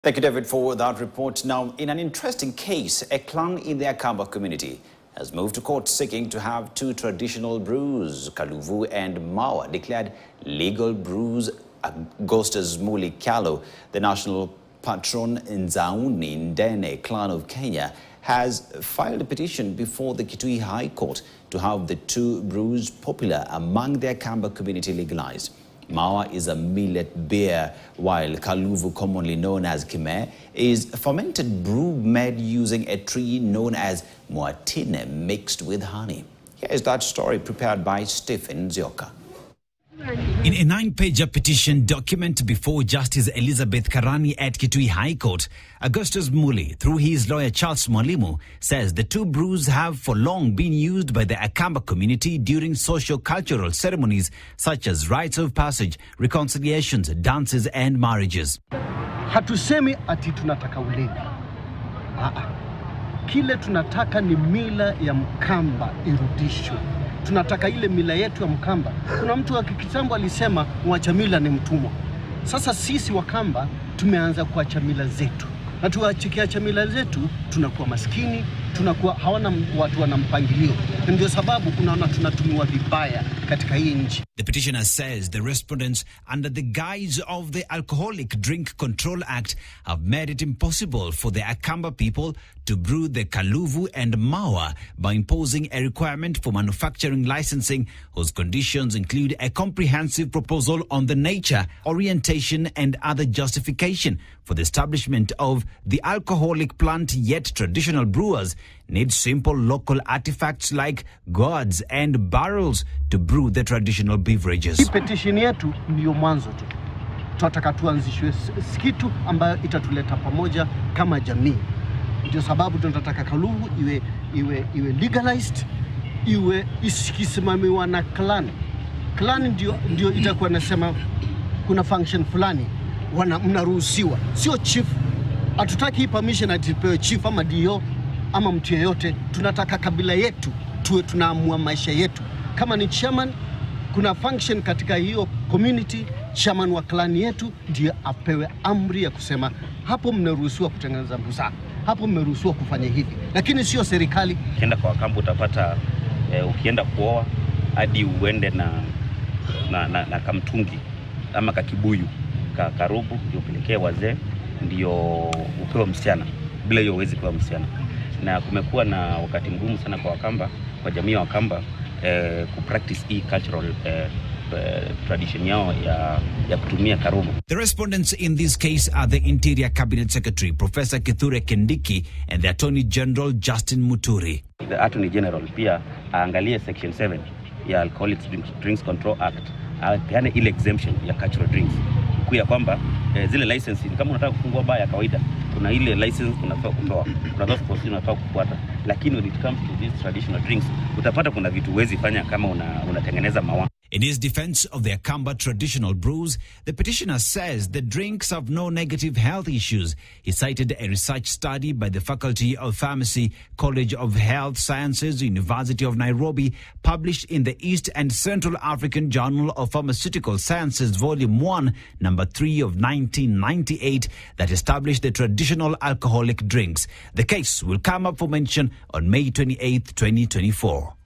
Thank you, David, for that report. Now, in an interesting case, a clan in the Akamba community has moved to court seeking to have two traditional brews, Kaluvu and Mawa, declared legal brews. Augustus Muli Kyalo, the national patron in Nzauni Ndene clan of Kenya, has filed a petition before the Kitui High Court to have the two brews popular among the Akamba community legalized. Mawa is a millet beer, while Kaluvu, commonly known as Kime, is a fermented brew made using a tree known as Muatine mixed with honey. Here's that story prepared by Stephen Zioka. In a 9-page petition document before Justice Elizabeth Karani at Kitui High Court, Augustus Muli, through his lawyer Charles Mwalimu, says the two brews have for long been used by the Akamba community during socio-cultural ceremonies such as rites of passage, reconciliations, dances and marriages. Hatusemi ati tunataka ulevi. Kile tunataka ni mila ya Mkamba irudishwe. Tunataka ile mila yetu ya Mkamba. Kuna mtu wa kitambo alisema mwacha mila ni mtumwa. Sasa sisi Wakamba tumeanza kuacha mila zetu. Na tuachikiacha mila zetu tunakuwa maskini, tunakuwa hawana watu wana mpangilio. Ndio sababu unaona tunatumiwa vibaya katika hii nchi. The petitioner says the respondents, under the guise of the Alcoholic Drink Control Act, have made it impossible for the Akamba people to brew the Kaluvu and Mawa by imposing a requirement for manufacturing licensing whose conditions include a comprehensive proposal on the nature, orientation and other justification for the establishment of the alcoholic plant, yet traditional brewers need simple local artifacts like gourds and barrels to brew the traditional beverages. Hii petition yetu ndio mwanzo tu. Tunataka tuanzishwe kitu ambayo itatuleta pamoja kama jamii. Ndio sababu tunataka Kaluvu iwe legalized, iwe ikisimamiwa na clan. Clan ndio itakuwa nasema kuna function fulani mnaruhusiwa, sio chief. Hatutaki permission atipewe chief ama dio ama mtu yeyote. Tunataka kabila yetu tuwe tunaamua maisha yetu. Kama ni chairman, kuna function katika hiyo community, chairman wa clan yetu ndiye apewe amri ya kusema hapo mnaruhusiwa kutengeneza mbusa, hapo mmeruhusiwa kufanya hivi, lakini sio serikali. Ukienda kwa Akamba utapata ukienda kuoa hadi uende na kamtungi ama kakibuyu karubu ndio upelekee wazee ndio upewe msichana. Bila hiyo huwezi kuwa msichana. Na kumekuwa na wakati mgumu sana kwa Akamba, kwa jamii ya Akamba kupractice hii cultural tradition yao ya kutumia karubu. The respondents in this case are the Interior Cabinet Secretary Professor Kithure Kindiki and the Attorney General Justin Muturi. The Attorney General pia aangalie section 7 ya Alcoholic Drinks Control Act, apeane ile exemption ya cultural drinks. Kuya kwamba zile license kama unataka kufungua bar ya kawaida kuna ile license unafaa kutoa, kuna those procedures unafaa kufuata, lakini when it comes to these traditional drinks utapata kuna vitu huwezi fanya kama unatengeneza mawa. In his defense of the Akamba traditional brews, the petitioner says the drinks have no negative health issues. He cited a research study by the Faculty of Pharmacy, College of Health Sciences, University of Nairobi, published in the East and Central African Journal of Pharmaceutical Sciences, Volume 1, Number 3 of 1998, that established the traditional alcoholic drinks. The case will come up for mention on May 28, 2024.